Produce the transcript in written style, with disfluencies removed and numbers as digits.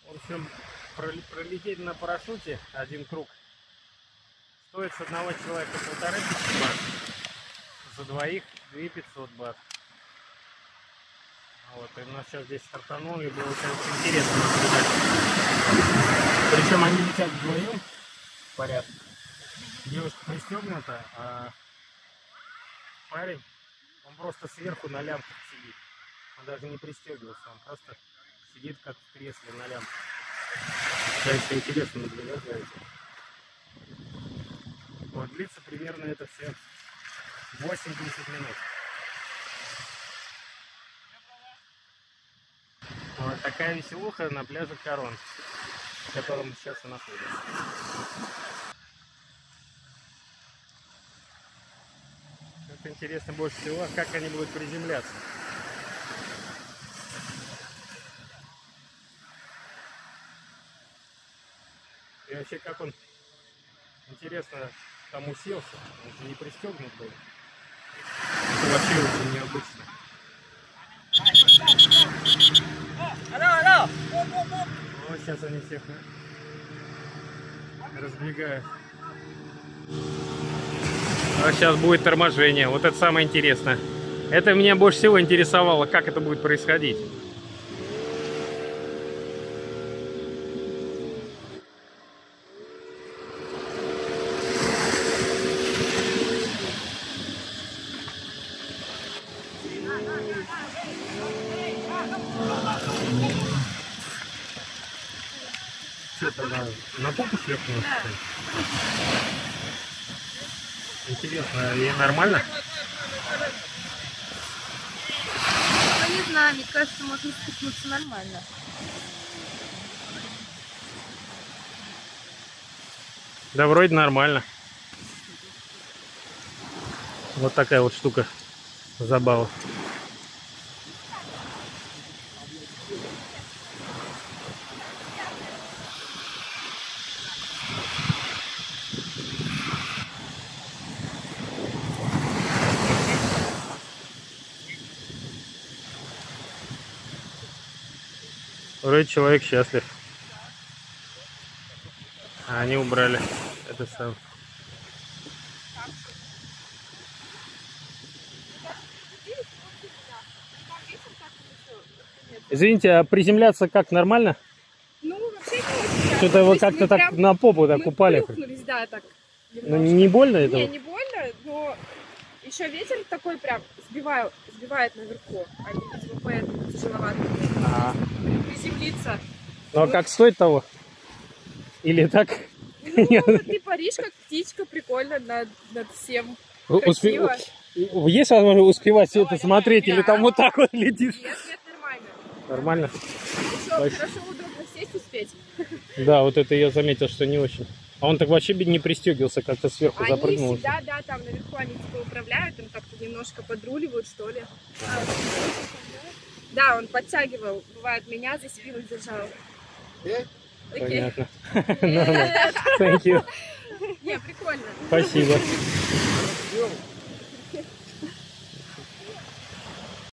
В общем, пролететь на парашюте один круг стоит с одного человека 1500 бат, за двоих 2500 бат. Вот, и у нас сейчас здесь стартанули, было очень интересно наблюдать. Причем они летят вдвоем в порядке. Девушка пристегнута, а парень, он просто сверху на лямках сидит. Он даже не пристегивался, он просто сидит как в кресле на лямках. Конечно, интересно наблюдать за этим. Вот, длится примерно это все 8-10 минут. Вот такая веселуха на пляже Корон, в котором сейчас и находимся. Это интересно больше всего, как они будут приземляться. И вообще, как он, интересно, там уселся, он же не пристегнут был. Это вообще очень необычно. Вот сейчас они всех разбегают. А сейчас будет торможение. Вот это самое интересное. Это меня больше всего интересовало, как это будет происходить. Что-то на попу шлепнуло. Интересно, ей нормально? Ну, не знаю, мне кажется, можно спихнуться нормально. Да, вроде нормально. Вот такая вот штука. Забава. Вроде человек счастлив. А они убрали это сам. Извините, а приземляться как, нормально? Ну, вообще не очень. Что-то вы как-то так на попу так упали. Да, так. Ну, не больно это? Не больно, но еще ветер такой прям сбивает наверху. Они, видимо, поэтому тяжеловато приземлиться. Ну, а как стоит того? Или так? Ну, ты паришь, как птичка, прикольно над всем. Красиво. Есть возможность успевать все это смотреть, или там вот так вот летишь? Нет, нормально. Нормально? Хорошо, удобно сесть, успеть. Да, вот это я заметил, что не очень. А он так вообще не пристегивался, как-то сверху запрыгнул. Они всегда, да, там наверху они типа управляют, им как-то немножко подруливают, что ли. Да, он подтягивал, бывает, меня за спину держал. Понятно. Thank you. Не, прикольно. Спасибо.